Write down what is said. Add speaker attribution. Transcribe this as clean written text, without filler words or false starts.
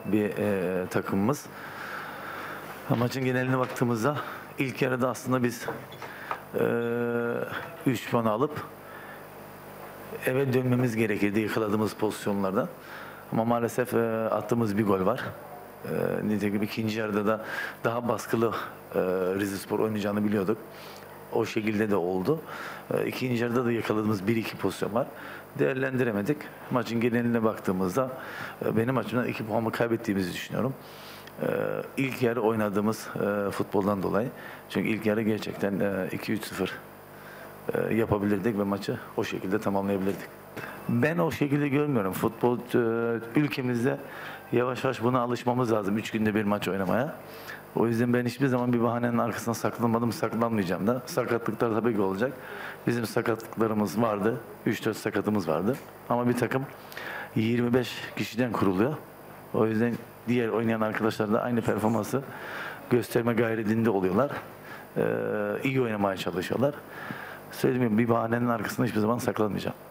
Speaker 1: bir takımımız. Maçın geneline baktığımızda ilk yarıda aslında biz 3 puan alıp eve dönmemiz gerekirdi yakaladığımız pozisyonlarda. Ama maalesef attığımız bir gol var. Nitekim ikinci yarıda da daha baskılı Rizespor oynayacağını biliyorduk. O şekilde de oldu. İkinci yarıda da yakaladığımız 1-2 pozisyon var. Değerlendiremedik. Maçın geneline baktığımızda benim açımdan 2 puanı kaybettiğimizi düşünüyorum. İlk yarı oynadığımız futboldan dolayı. Çünkü ilk yarı gerçekten 2-3-0 yapabilirdik ve maçı o şekilde tamamlayabilirdik. Ben o şekilde görmüyorum. Futbol ülkemizde yavaş yavaş buna alışmamız lazım. 3 günde bir maç oynamaya. O yüzden ben hiçbir zaman bir bahanenin arkasına saklanmadım, saklanmayacağım da. Sakatlıklar tabii ki olacak. Bizim sakatlıklarımız vardı. 3-4 sakatımız vardı. Ama bir takım 25 kişiden kuruluyor. O yüzden diğer oynayan arkadaşlar da aynı performansı gösterme gayretinde oluyorlar. İyi oynamaya çalışıyorlar. Söyleyeyim, bir bahanenin arkasında hiçbir zaman saklanmayacağım.